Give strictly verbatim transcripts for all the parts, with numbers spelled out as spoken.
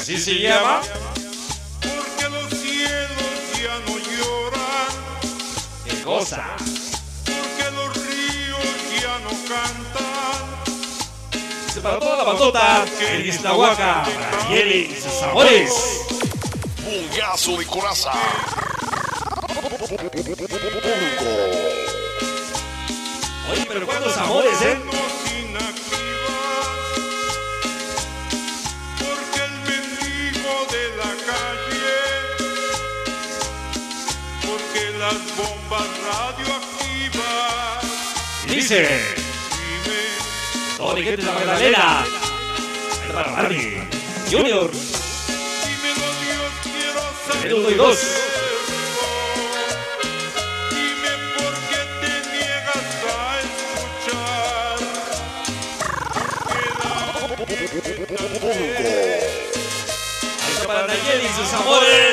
así se llama. Porque los cielos ya no lloran. ¡Qué cosa! Porque los ríos ya no cantan. Se para toda la bandota, el Iztahuaca, para Yeli y sus amores. Bungazo de coraza. Oye, pero ¿cuántos amores, eh? Porque el mendigo de la calle, porque las bombas radioactivas. Dice Dime, toda mi gente de la Magdalena, para Barbie, Junior, dímelo Dios, quiero saber. el uno y dos. Dime por qué te niegas a escuchar. Ahí está para Nayeli y sus amores.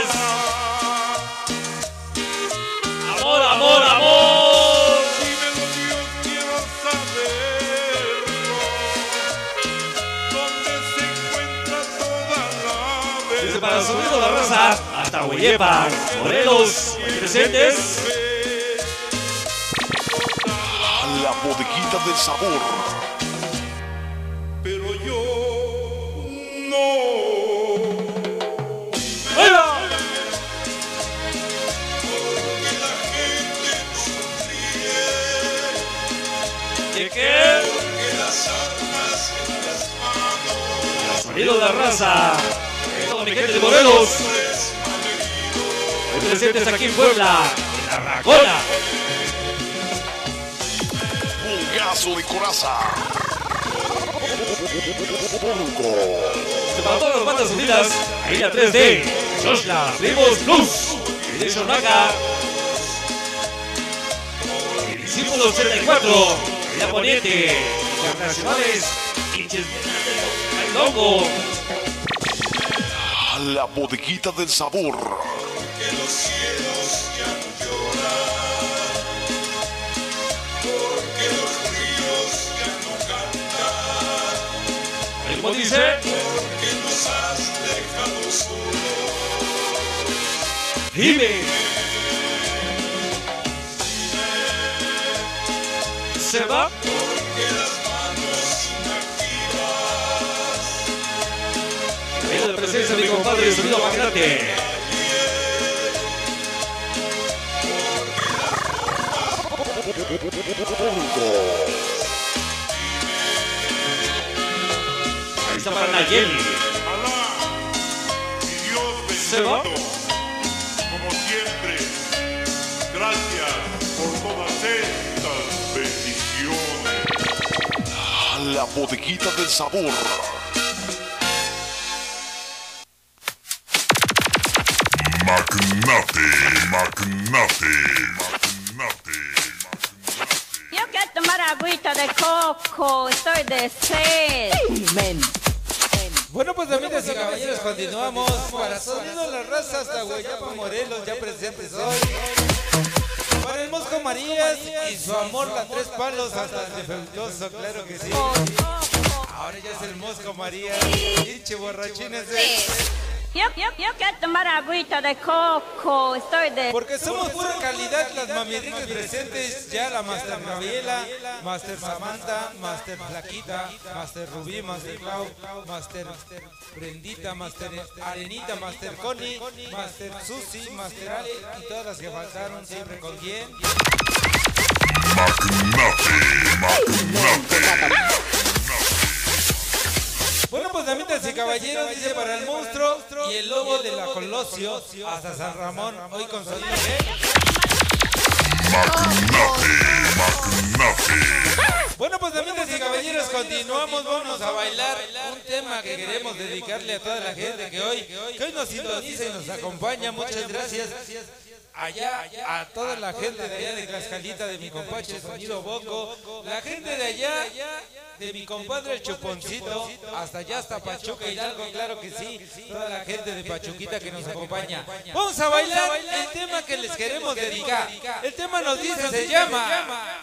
Amor, amor, amor. Dímelo Dios, quiero saberlo. ¿Dónde se encuentra toda la Desde verdad? para subir la raza hasta Hueyepa, Morelos, presentes. La bodeguita del sabor. Pero yo no. ¡Hola! Porque la gente sonríe. ¿De qué? Porque las armas en las manos. Sonido de la raza. De toda mi gente de Morelos. Hoy presentes aquí en Puebla, en la Racona. Bungazo de coraza. Para todas las bandas unidas, ahí la tres D, Joshla, Primos Plus, Edition Naka, el discípulo ochenta y cuatro, la Poniente, Internacionales, Hinches de Longo, La bodeguita del sabor. Que los cielos ya no lloran. Porque los ríos ya no cantan. como dice, Porque nos has dejado solos. dime, se va, Porque las manos inactivas. ahí la presencia de mi compadre, sonido magnate. Ahí está para Nayeli. Alá, mi Dios ¿Se va? bendito, como siempre, gracias por todas estas bendiciones. La bodeguita del sabor. Magnate, magnate, magnate. Yo quiero tomar agüita de coco, estoy de sed. Men. Bueno, pues amigas y caballeros, continuamos para Sonido La Raza hasta Hueyapa, Morelos, ya presentes hoy. Para el Mosco Marías y su amor, la Tres Palos hasta el defectuoso, claro que sí. Ahora ya es el Mosco Marías, pinche borrachines de... Yo, yo, yo quiero tomar agüita de coco, estoy de... Porque somos pura calidad, las mamirricas presentes, ya la Master Gabriela, Master Samantha, Master Flaquita, Master Rubí, Master Clau, Master Brendita, Master Arenita, Master Connie, Master Susi, Master Ale y todas las que faltaron siempre con quién. Magnate, magnate. Bueno, pues damitas y caballeros, dice para el monstruo y el lobo de la Colosio hasta San Ramón, hoy con sonido de... Magnate, magnate. Bueno, pues damitas y caballeros, continuamos, vamos a bailar un tema que queremos dedicarle a toda la gente que hoy, que hoy nos sintoniza y nos acompaña, muchas gracias. Allá, a toda la gente de allá de Tlaxcalita, de mi compadre Sonido Bongo, la gente de allá, de mi compadre el Chuponcito, hasta allá, hasta Pachuca Hidalgo, claro que sí, toda la gente de Pachuquita que nos acompaña. Vamos a bailar el tema que les queremos dedicar. El tema nos dice, se llama...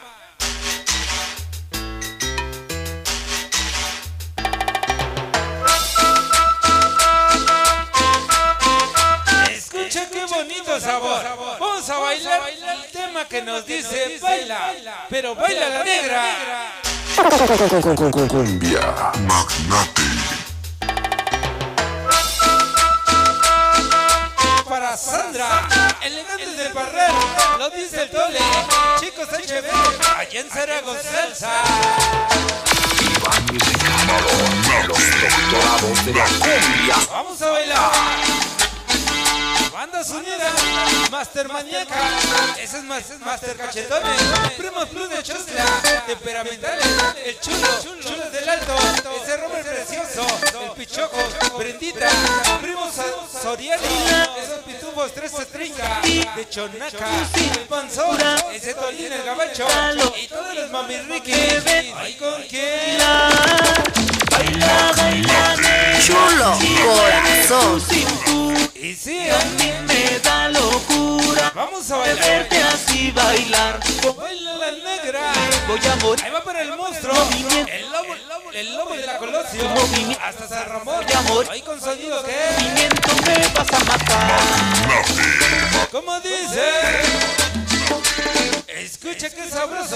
alto sabor. Vamos a bailar el tema que nos dice baila, pero baila la negra. Cumbia Magnate. Para Sandra, elegantes del barrero, lo dice el Tole. Chicos H B, allá en Zaragoza. Los doctorados de la cumbia. Vamos a bailar. Bandas Unidas, Master Maníaca, ese es Master, Master Cachetones, Primos Plus de Chosla, Temperamentales, el Chulo, Chulos del Alto, ese Robert Precioso, el Pichoco, Brendita, Primos Soriano, esos Pitufos tres Trinca, de Chonaca, el Panzón, ese Tolín el Gabacho, y todos los mamirriquis. ¿Ay con quién? Baila, baila, Chulo corazón. Y sí, a mí me da locura vamos a bailar. verte así bailar. Baila la negra. Voy a morir. Ahí va para el monstruo. El lobo, el lobo, el lobo de la Colosio. Hasta San Ramón. Ahí con sonido que Movimiento me vas a matar. ¿cómo dice? Escucha que sabroso.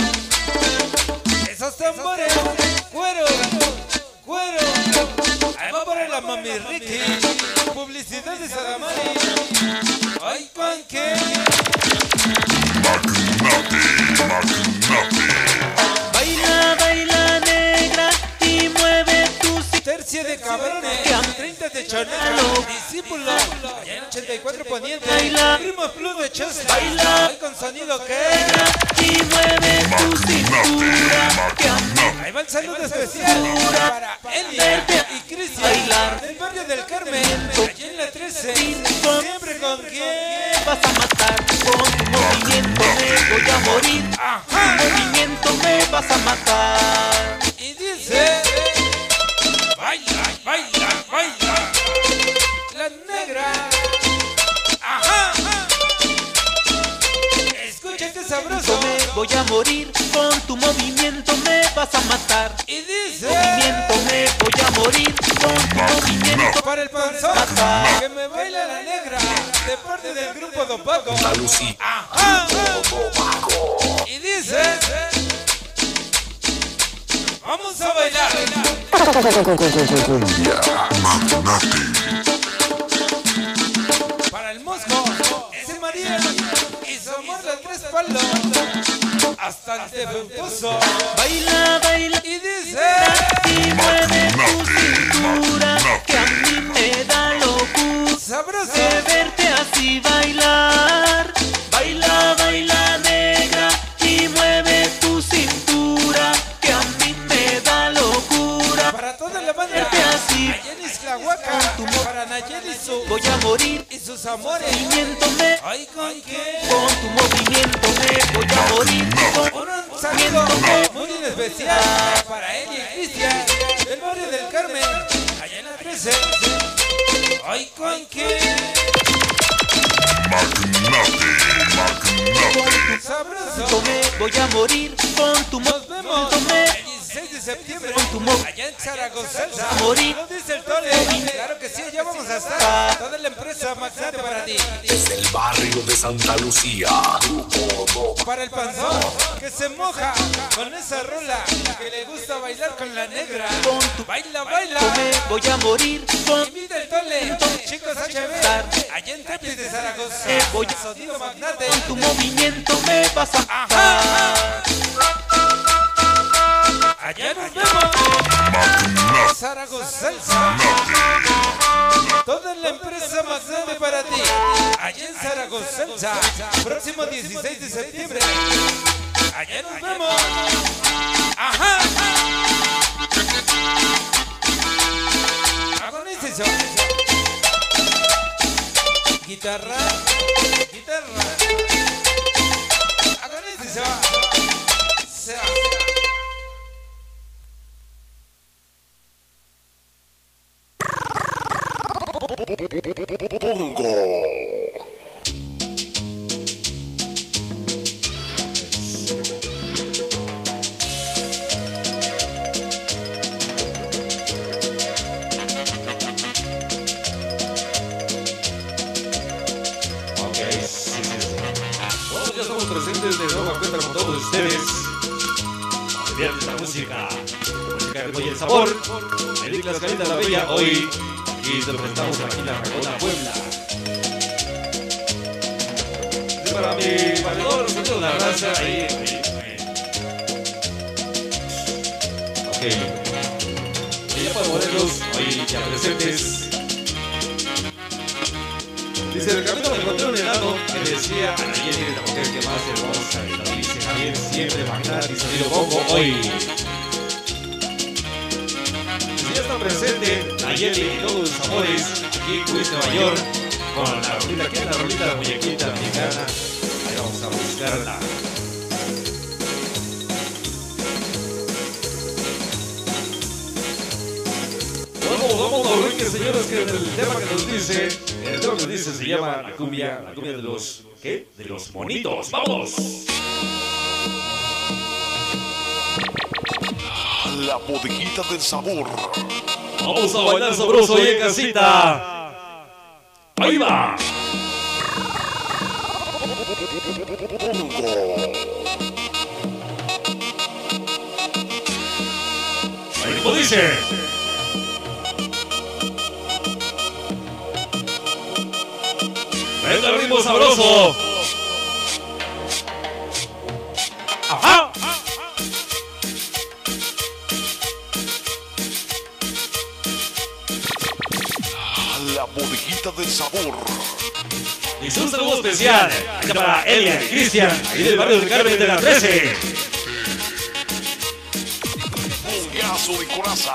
Esos tambores. Cuero. Cuero. Ahí va para la mami Ricky. Publicidad de Sadamari. Ay, ¿con qué? Magnate, Magnate. Baila, baila negra y mueve tu Tercia de cabrones, treinta de Chonaca, discípulo, allá en ochenta y cuatro Poniente, Primos Plus de Chosla, hoy con sonido que y mueve tu cintura. Que a mí ahí va el saludo especial para Elia y Cristian, del barrio del Carmen, allá en la trece, siempre con quien vas a matar. Con tu movimiento me voy a morir. Ajá. Tu movimiento me vas a matar. Y dice, baila, baila, baila, la negra. Ajá. Escucha que sabroso. Me voy a morir. Con tu movimiento me vas a matar. Y dice, Movimiento me voy a morir. Con tu movimiento para el panzón, que me baila la negra, de parte del grupo Don Paco. Lucía. Ajá. Y dice, vamos a bailar. Cumbia Magnate. Para el Mosco, ese María y su amor de tres palos, hasta el defectuoso. baila, baila Y dice, y mueve tu cintura. Que a mí me da locura sabroso. de verte así bailar. Baila, baila negra y mueve tu cintura. Que a mí me da locura Para toda la banda, verte así. allá en Ixtlahuaca, para Nayeli y su, Voy a morir. y sus amores. Movimiento me Ay, ¿con qué? con tu movimiento me voy a morir. Con Un saludo muy especial para él y Cristian, del barrio del Carmen, allá en la trece. Ay, ¿con qué? Magnate, Magnate. Sabroso. me voy a morir. Con tu Nos vemos movimiento me el dieciséis de septiembre, allá en Zaragoza. morir. Lo dice el Tole. Claro que sí, allá vamos a estar. Toda la empresa Magnate para ti. Desde el barrio de Santa Lucía. Para el panzón, que se moja con esa rola, que le gusta bailar con la negra. Baila, baila. me voy a morir. Con Invita el Tole, chicos H B, allá en Tepis de Zaragoza. voy Sonido Magnate. tu movimiento me vas a Ajá. matar. Allá nos vemos. Zaragoza. Toda la empresa Magnate para ti. Allá en Zaragoza. Próximo dieciséis de septiembre. Allá nos vemos. Ajá. Agonícense. Guitarra. Guitarra. Agonícense. Se va. Pongo. viernes la música, música de y el sabor. Ediclas Carita la Bella, hoy y te presentamos aquí en la Racona, Puebla. Y para mi valedor, sonido de la raza, ahí, ahí, ahí. Ok. Y ya para modelos, hoy ya presentes. Dice, el camino me encontré un enano que decía, Nayeli es la mujer que más hermosa. Y lo dice Javier, siempre magnate y sonido bongo hoy. Dice, ya está presente Nayeli y todos sus amores aquí en Queens, Nueva York, con la rolita, ¿qué es la rolita? La muñequita mexicana. Ahí vamos a buscarla. Vamos, vamos a oír, señores, que el tema que nos dice, el tema que nos dice se llama la cumbia, la cumbia de los, ¿qué? De los monitos. ¡Vamos! La bodeguita del sabor. Vamos a bailar sabroso ahí en casita. Ahí va. Ahí como dice. Venga el ritmo sabroso. Ajá. La bodeguita del sabor. Y un saludo especial allá para Elia y Cristian, ahí del barrio del Carmen de la trece. Un gaso de coraza.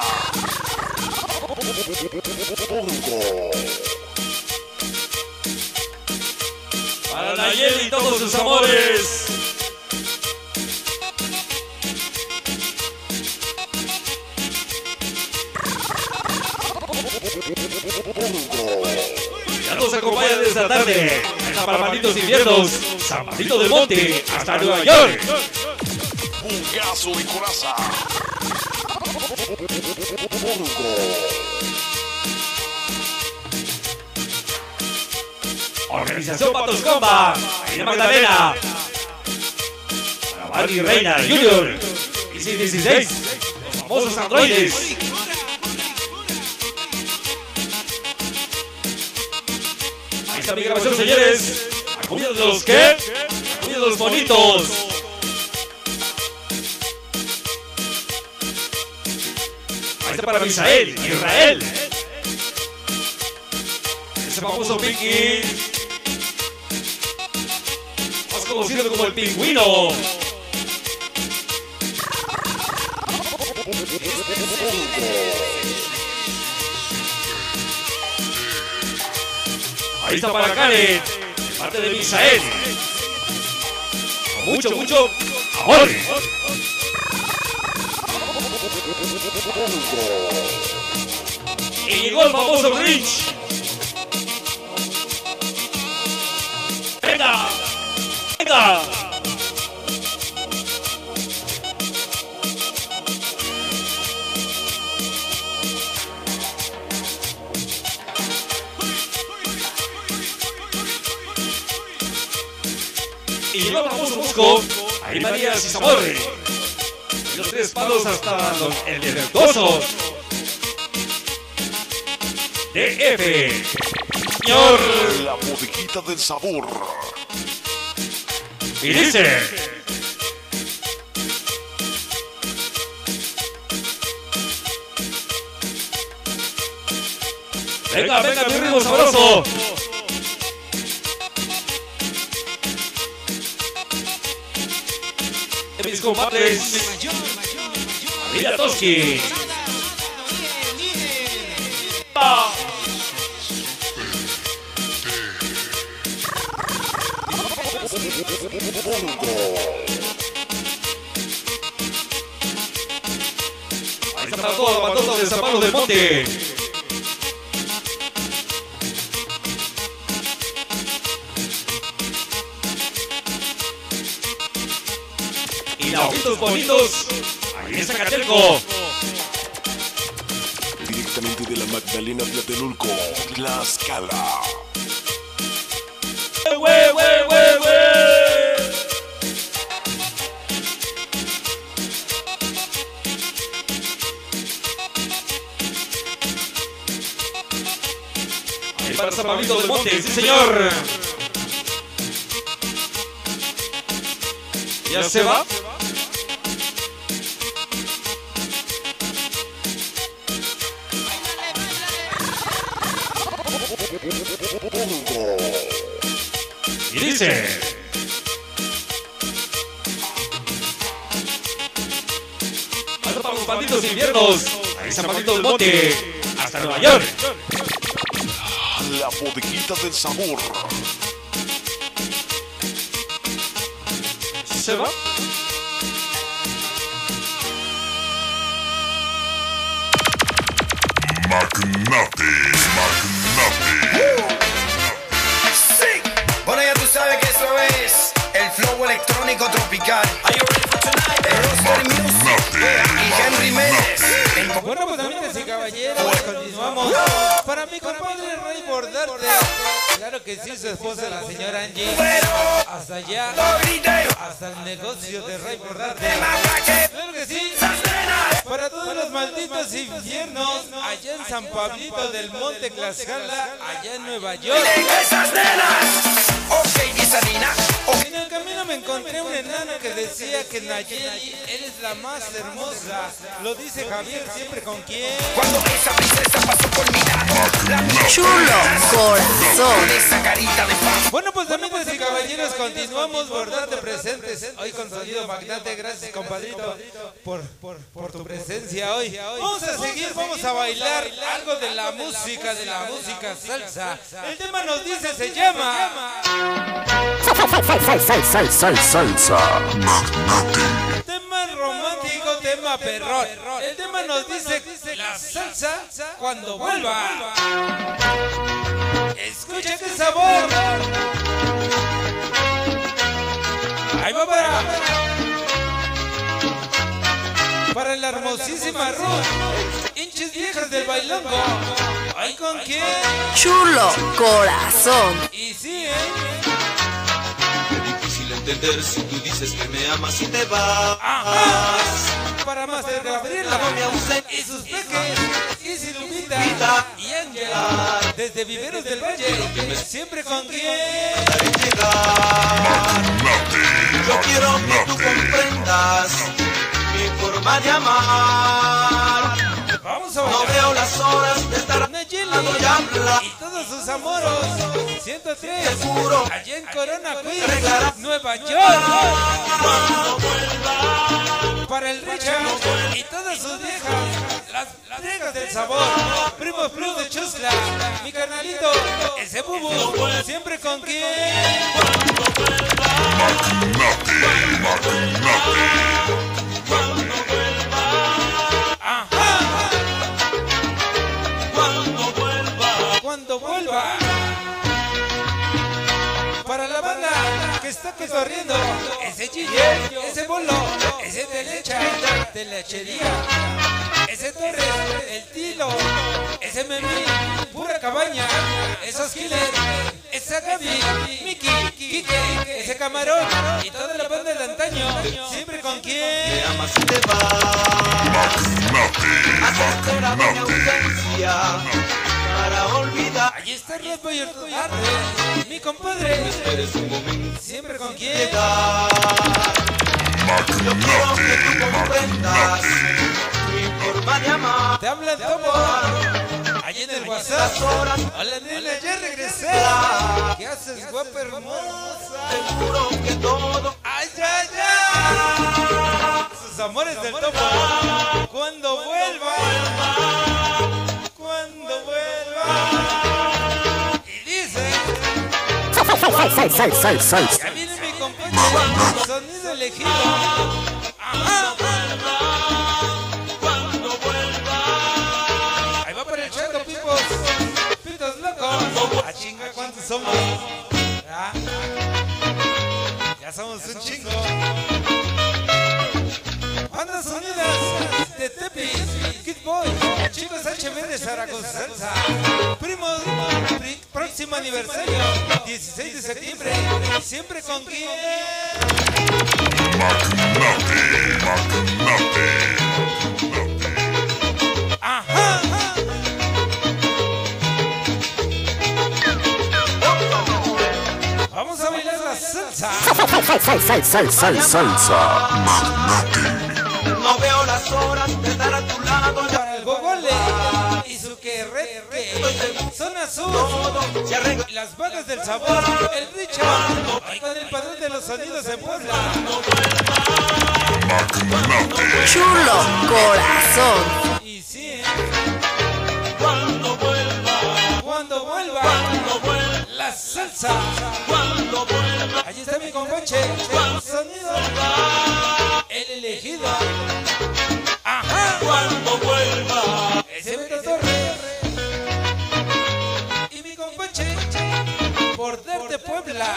Pongo. Para Nayeli y todos sus amores. Ya nos acompaña de esta tarde. Hasta para Malditos Inviernos, San Martino del Monte, hasta Nueva York. Un gaso de coraza. Organización Patos Comba, ahí de Magdalena. Para Barry Reina Junior y C dieciséis, los famosos androides. Ahí está mi grabación, señores. La comida de los ¿qué? La comida de los bonitos. Ahí está para Misael, Israel. Ese famoso Pinky. Más conocido como el pingüino. Ahí está para Karen, de parte de Misael. Con mucho, mucho amor. Y llegó el famoso Grinch. ¡Venga! ¡Venga! Y llegó el famoso Busco, ahí María Sisamorre. Y los tres palos hasta los el defectuosos. D F. Señor. La bodeguita del sabor. Y dice. Venga, venga, mi ritmo sabroso. De mis compadres. Villa Toski. Ah. Ahí está para toda la bandota de San Pablo del Monte. Y la ojitos bonitos. Ahí en Zacatelco. Directamente de la Magdalena Tlatelolco, Tlaxcala. ¡Eh, güey, güey, güey, güey! para San Pablito del Monte, sí señor. Ya se va. Y dice: hasta para los bandidos inviernos, ahí San Pablito del Monte, hasta Nueva York. La bodeguita del sabor. ¿Se va? Magnate, magnate. Sí. Bueno, ya tú sabes que eso es el flow electrónico tropical. Are you ready for tonight? De Roster Music y Henry Méndez. Bueno, pues amigos y caballeros, continuamos. Para mi compadre Ray Bordarte, claro que sí, su esposa, la señora Angie. Hasta allá, hasta el negocio de Ray Bordarte. Claro que sí. Para todos los malditos infiernos, allá en San Pablito del Monte, Tlaxcala, allá en Nueva York. En el camino me encontré un enano que decía que Nayeli eres la más hermosa. Lo dice Javier, siempre con quién. Cuando esa princesa pasó por mi lado, Chulo corazón. esa carita de paz. Bueno, pues amigos y caballeros, continuamos Bordarte presentes hoy con Sonido Magnate. Gracias, compadrito, por, por, por tu presencia hoy. Vamos a seguir, vamos a bailar algo de la música, de la música salsa. El tema nos dice, se llama Salsa. tema romántico, tema perrón. El tema nos dice la salsa cuando vuelva. Escucha qué sabor. Ahí va para para la hermosísima Ruth, hinches viejas del bailongo. ¿Ay con quién? Chulo corazón. Y sí, ¿eh? Difícil entender si tú dices que me amas y te vas. Ajá. Para Master Gabriela y sus peques, y Silvita y Ángela, desde Viveros del Valle, siempre con quién. Yo quiero que tú comprendas mi forma de amar. Vamos a No bailar. veo las horas de estar Nayeli y hablar. y todos sus amoros. ciento tres, Seguro. allá en Corona, Queens, Nueva York. Para el Richard y todas sus viejas, las viejas del sabor. Primos Plus de Chusla, mi carnalito, ese bubu, siempre con quién. Magnate, magnate. Ajá. Cuando vuelva. Para la banda que está corriendo, ese Gille, ese Bolo, ese Telecha, Telechería, ese Torres, el Tilo, ese Memí, pura cabaña, esos Killers, esa Gaby, Miki, Kike, ese Camarón y toda la banda de antaño, siempre con quién. Me amas y te vas. Haces llorar mi ausencia para olvidar. Allí está Rob Boyer Arte, mi compadre, Eres un momento siempre con quién. llegar. Yo quiero que tú comprendas mi forma de amar. Te habla el topo, allí en el WhatsApp. Hola nena, ya regresé. ¿Qué haces, guapa hermosa? Seguro que todo ¡Ay, ay, ay! Sus amores del topo. Cuando vuelva. Cuando vuelva. Y dice. Ya viene mi compañero. Sonido elegido. Ajá. Ahí va para el chato, pipos. Pitos locos. A chinga, ¿cuántos somos? ¿Ah? Ya somos un chingo. Bandas Unidas de Tepi, Kid Boy, Chicos H B de Zaragoza Salsa. Primos, pri- próximo aniversario, dieciséis de septiembre. Siempre con quién. Magnate, magnate. Ajá. sal, sal, sal, sal, salsa magnate. No veo las horas de estar a tu lado. Para el gogole y su querre son azul. Las bandas del sabor, el Richard, ahí con el padrón de los sonidos en Puebla. Chulo corazón. Y sí, Cuando vuelva, cuando vuelva, cuando vuelva, la salsa. cuando vuelva, Allí está mi compadre, sonido, el elegido. Ajá, cuando vuelva. ese Beto Torres. Y mi compadre, por darte Puebla.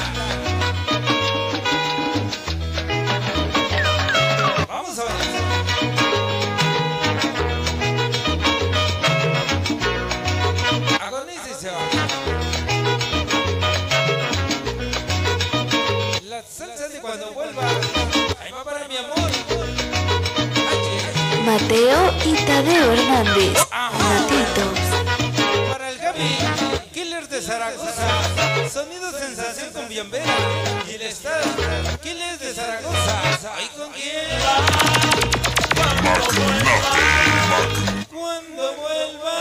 Vamos a ver. Agoniza y se va. La salsa de cuando vuelva. Ahí va para mi amor. Mateo y Tadeo Hernández. Gatitos. Para el Gaby, Killers de Zaragoza, sonido sensación con Bienvera. Y el Estado, Killers de Zaragoza. ¿Ahí con quién? Cuando vuelva.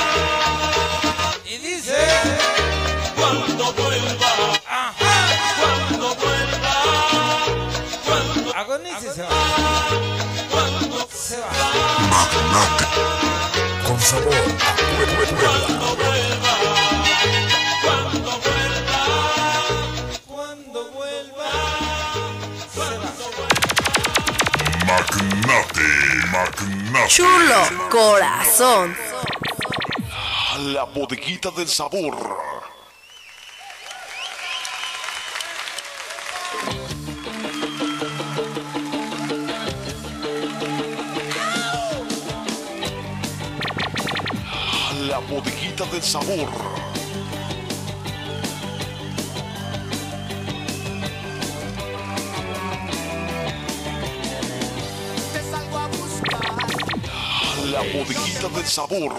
Y dice, Cuando vuelva, ajá, cuando vuelva, cuando, agoniza y se va. cuando, Se va. Magnate. Con sabor a Puebla. cuando vuelva, cuando vuelva, Cuando vuelva. Se va. Magnate, magnate. Chulo corazón. La bodeguita del sabor. La bodeguita del sabor. La bodeguita del sabor.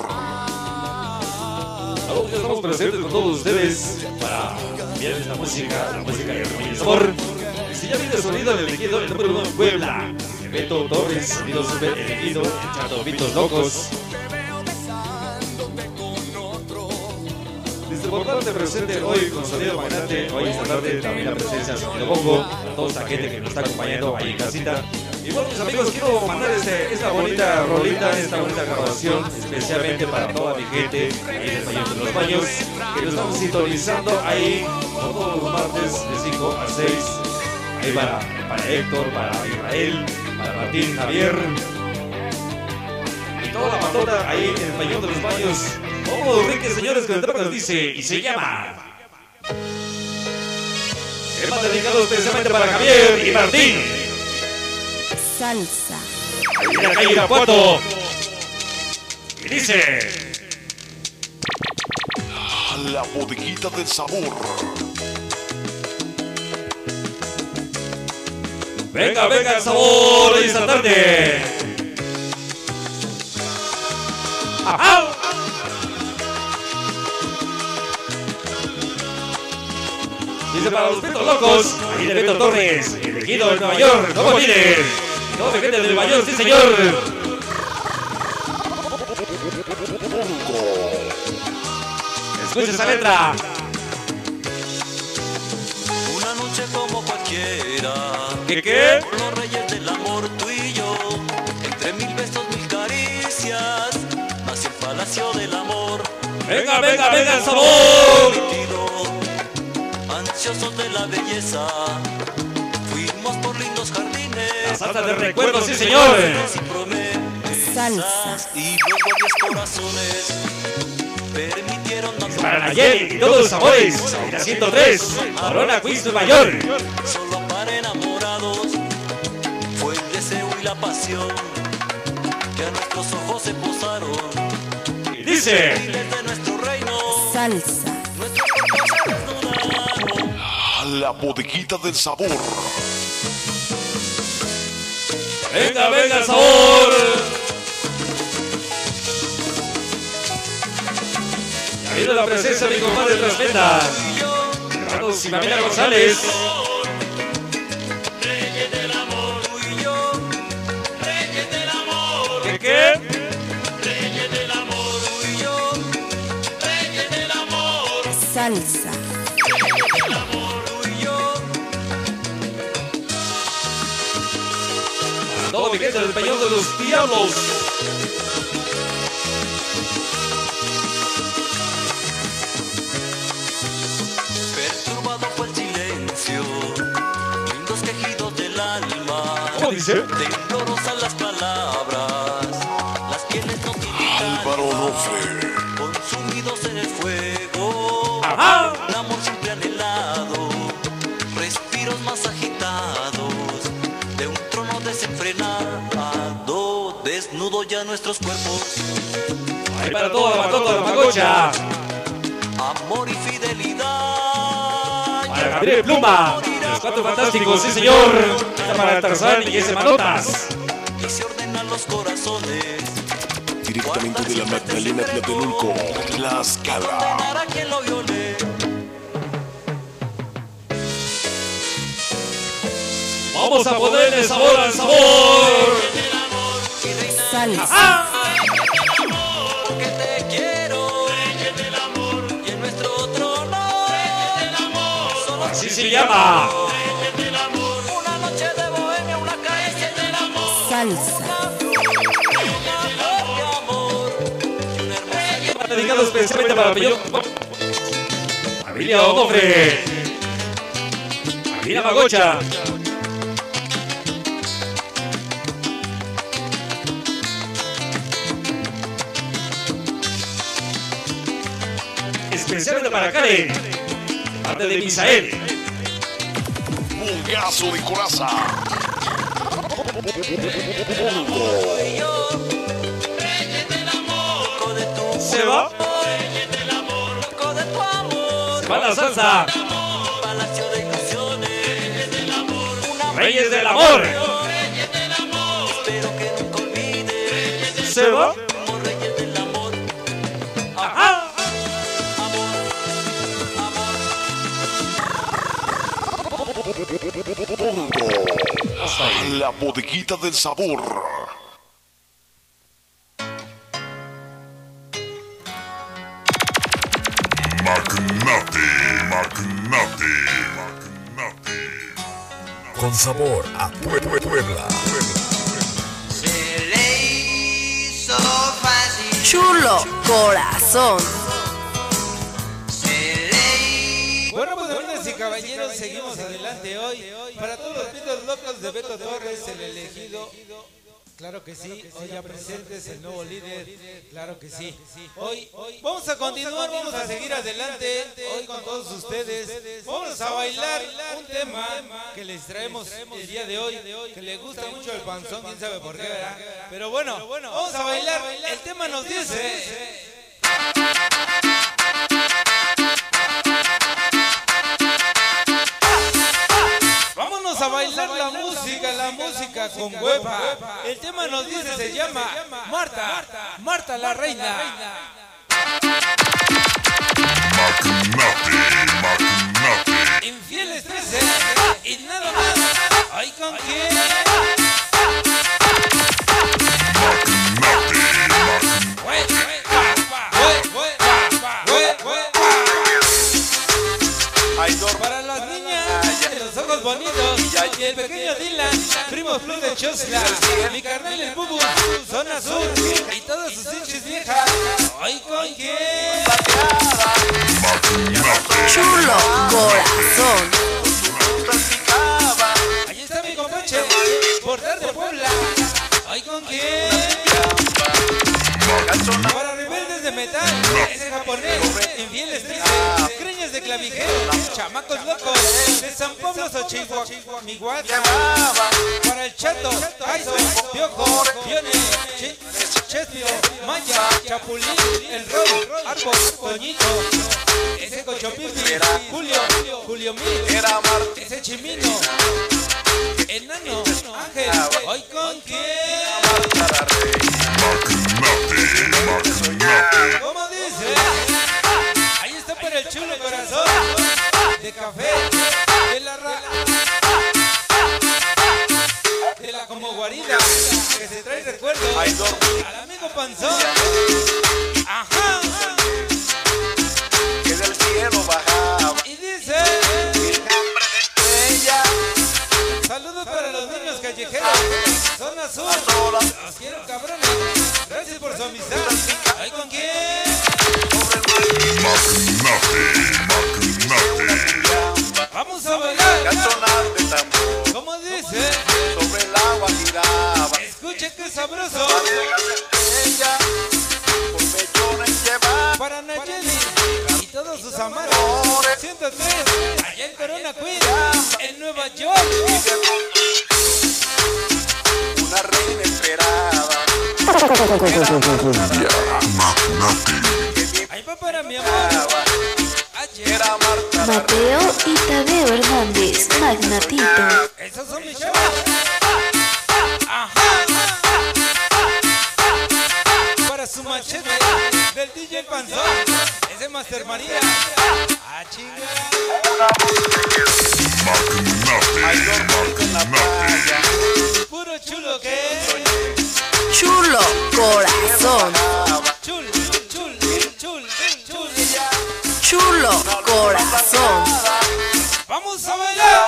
Ahora estamos presentes con todos ustedes para enviarles la música, la música de Román y el Sabor. Y si ya viene el sonido del elegido, el número uno en Puebla, Beto Torres, sonido super elegido, el Chato Pitos Locos. Desde importante presente hoy con sonido magnate, hoy esta tarde también la presencia de Sonido Bongo, a toda esta gente que nos está acompañando ahí en casita. Y bueno, mis amigos, quiero mandar este, esta bonita rolita, esta bonita grabación, especialmente para toda mi gente ahí en el Baño de los Baños, que nos estamos sintonizando ahí todos los martes de cinco a seis. Ahí para, para Héctor, para Israel, para Martín, Javier y toda la patota ahí en el Baño de los Baños. Vamos, Enrique, señores, con el tema que nos dice y se llama. Tema dedicado especialmente para Javier y Martín. Salsa. En la calle Irapuato. Y dice. La bodeguita del sabor. Venga, venga el sabor de esta tarde. ¡Ajá! Dice para los Betos Locos, ahí de Beto Torres, elegido en Nueva York, no olviden. No me gente de Nueva York, sí señor. Escucha esa letra. una noche como cualquiera. ¿Qué qué? Por los reyes del amor tú y yo, entre mil besos, mil caricias, nació el palacio del amor. Venga, venga, venga el sabor. Ansiosos de la belleza, fuimos por lindos jardines. La salsa de recuerdos, sí señor. Sin promesas, Salsa. y luego diez corazones permitieron darnos Para Nayeli y todos los sabores. En la ciento tres, Corona Queens, Nueva York. solo para enamorados. Fue el deseo y la pasión que a nuestros ojos se posaron. Y dice. Desde nuestro reino, Salsa. nuestros cuerpos se desnudaron. La bodeguita del sabor. Venga, venga el sabor. Y ahí de la presencia de mi compadre Transmeta. Carlos y Pamela González. ¿De qué? Reyes del amor, tú y yo. Reyes del amor. Salsa. Reyes del amor, tú y yo. Para todo mi gente del Peñón de los Diablos. Perturbado fue el silencio, lindos quejidos del alma. ¿Cómo dice? Temblorosas las palabras, las pieles no tienen Álvaro Nofre. consumidos en el fuego. Ajá. Un amor siempre anhelado, respiros más agitados de un trono desenfrenado, desnudo ya nuestros cuerpos. Ahí para todo, para todo, la magocha. Amor y fidelidad. Para Gabriel Pluma. Los Cuatro Fantásticos, sí señor. Está para Tarzán y ese Manotas. Y se ordenan los corazones. Directamente de la Magdalena Tlatelolco, Tlaxcala. Condenar a quien lo viole. Vamos a ponerle sabor al sabor. Salsa. Porque te quiero. Reyes del amor. Y en nuestro trono. Reyes del amor. Solo Así se llama. Reyes del amor. Una noche de bohemia, una calle del amor. Salsa. Dedicado especialmente para Peñón. Familia Onofre. Familia Magocha. Especialmente para Karen. Parte de Misael. Mungazo de coraza. Se va. Se va la salsa. Palacio de ilusiones. Reyes del amor. Espero que nunca olvides. Se va. Como reyes del amor. Ajá. La bodeguita del sabor. Magnate, magnate, magnate. Con sabor a Pue- Pue- Puebla. Chulo corazón. Bueno, pues damas y caballeros, seguimos adelante hoy. Para todos los pitos locos de Beto Torres, el elegido. Claro que sí, hoy ya presentes el nuevo líder, claro que sí. Hoy, hoy vamos a continuar, vamos a seguir adelante, hoy con todos ustedes. Vamos a bailar un tema que les traemos el día de hoy, que le gusta mucho el panzón, quién sabe por qué, ¿verdad? Pero bueno, vamos a bailar, el tema nos dice... Vámonos a bailar la música, la música con hueva. El tema nos dice, se llama Marta, Marta la reina. Magnate, magnate. Infieles trece y nada más. ¿Ay con quién? Para las niñas, los ojos bonitos, y el pequeño Dylan, primo Flor de Chosla, mi carnal el Bubu, zona sur, y todas sus hinchas viejas. ¿Ay con quién? Chulo corazón. Allí está mi compache, Portal de Puebla. ¿Ay con quién? Para rebeldes de metal, ese japonés, infieles tristes, creñas de clavijero, chamacos locos, de San Pablo Xochitl, Miguel, para el Chato, Tyson, Piojo, Pione, Chespio, Maya, Chapulín, el Roy, Árbol, Toñito, ese Cochopipi, Julio, Julio Mil, ese Chimino, Enano, Ángel, ¿hoy con quién? ¿Cómo dice? Ahí está para el chulo corazón de café, de la ra... de la como guarida, que se trae recuerdos. Panzón. Ajá. Que del cielo bajaba. Y dice. Saludos para los niños callejeros. Zona Sur. Los quiero, cabrones. Gracias por su amistad. ¿Ay, con quién? Magnate, magnate. Vamos a bailar. Al sonar de tambor. ¿Cómo dice? Sobre el agua giraba. Escuche que sabroso. Ella por pechones llevaba. Para Nayeli y todos sus amados. ciento tres. Allá en Corona Queen. En Nueva York. Una reina esperaba. Ahí va para mi amor. Era Marta. Mateo y Tadeo Hernández, Magnatito. Esos son mis chavos. Ajá. Para su machete del D J Panzón. Es de Master María. Ah, chinga. Magnate, magnate. Puro chulo que. Chulo corazón. Chul, chul, chul, chul. Chulo corazón. Vamos a bailar.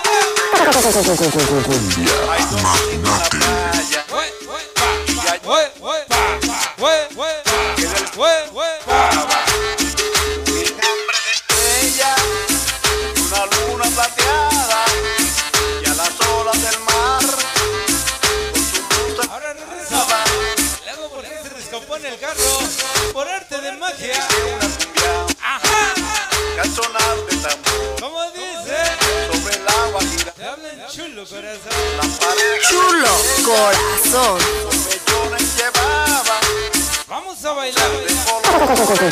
Magnate. Hue, hue, pa, pa, hue, hue, pa, pa, hue, hue, pa, hue, hue, pa, pa. Estrella, una luna plateada y a las olas del mar con su luz. Ahora regresa. Luego porque se descompone el carro por arte de magia. Ajá. Al sonar de tambor. ¿Cómo dice? Sobre el agua gira. Te hablan chulo, corazón. La pareja Chulo corazón. por pechones llevaba. Vamos a bailar. De color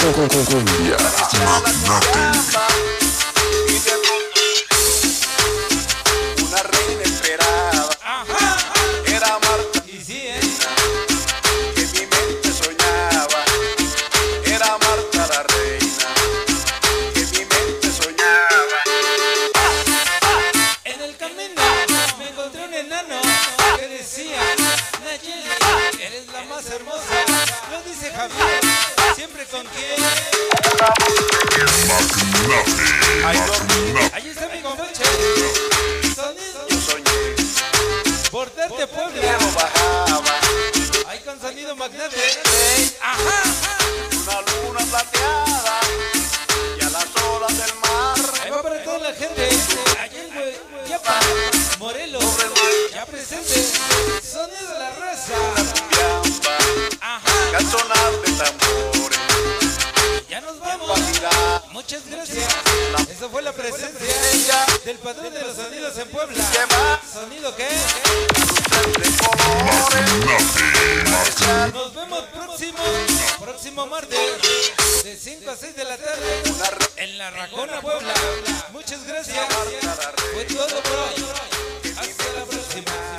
Magnate. y de pronto una reina esperaba. Ajá. Era Marta. Y sí, ¿eh? Que mi mente soñaba. Era Marta la reina. Que mi mente soñaba. En el camino me encontré un enano que decía, Nayeli, eres la más hermosa. Lo dice Javier, siempre con quien. Magnate, magnate. Allí está mi compadre. Sonido Yo soñé. por darte Cielo Puebla. bajaba. Ahí con sonido magnate. Ajá. Una luna plateada y a las olas del mar. Ahí va para toda la gente. Allá en Hueyapa, Morelos, ya presente. Sonido de la raza. Ajá. Al sonar de tambores. Ya nos vamos. Muchas gracias. Eso fue la presencia del patrón de los sonidos en Puebla. ¿Sonido qué? De colores. Magnate. Nos vemos próximo, próximo martes, de cinco a seis de la tarde, en La Racona, Puebla. Muchas gracias. Fue todo por hoy. Hasta la próxima.